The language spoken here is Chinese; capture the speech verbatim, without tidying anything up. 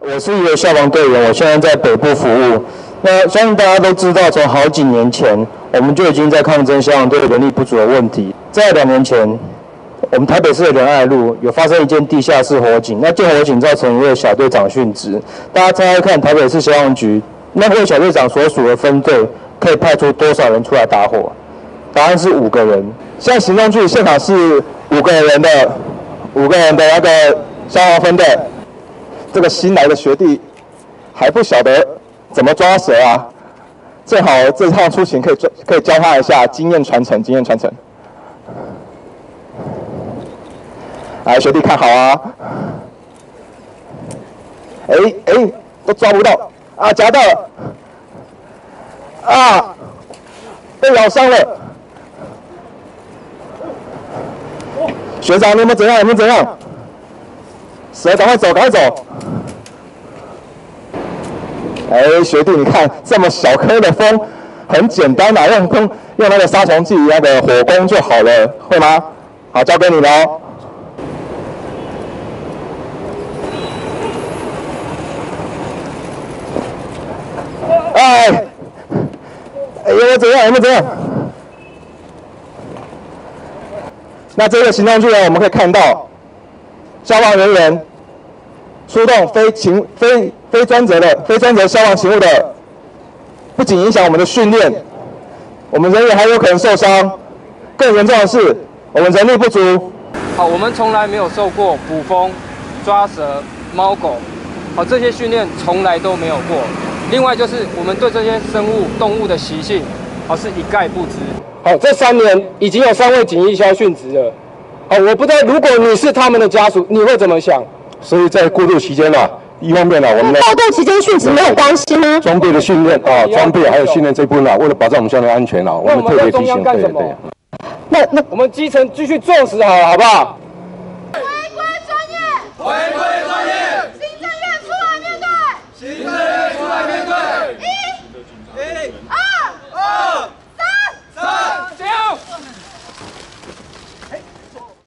我是一个消防队员，我现在在北部服务。那相信大家都知道，从好几年前我们就已经在抗争消防队人力不足的问题。在两年前，我们台北市的仁爱路有发生一件地下室火警，那件火警造成一位小队长殉职。大家猜猜看，台北市消防局那位小队长所属的分队可以派出多少人出来打火？答案是五个人。现在行动距离现场是五个人的五个人的那个消防分队。这个新来的学弟还不晓得怎么抓蛇啊，正好这趟出勤可以可以教他一下经验传承，经验传承。来，学弟看好啊！哎哎，都抓不到啊，夹到了啊，被咬伤了。学长，你有没有怎样？有没有怎样？蛇，赶快走，赶快走！哎，学弟，你看这么小颗的风，很简单啊，用用用那个杀虫剂那个火攻就好了，会吗？好，交给你了哦。哎，哎，有没有怎样？有没有怎样？那这个行动剧呢，我们可以看到，消防人员出动非勤非非专责的非专责消防勤务的，不仅影响我们的训练，我们人员还有可能受伤。更严重的是，我们人力不足。 好，我们从来没有受过捕风、抓蛇、猫狗，好，这些训练从来都没有过。另外就是我们对这些生物、动物的习性，好是一概不知。 好，这三年已经有三位警医消殉职了。好，我不知道如果你是他们的家属，你会怎么想？ 所以在过渡期间啊，一方面呢、啊，我们的过渡期间殉职没有关系吗？ 装备的训练啊，装备还有训练这部分啊，为了保障我们乡亲安全啊，我们特别提醒，对对。 那那我们基层继续重视好了，好不好？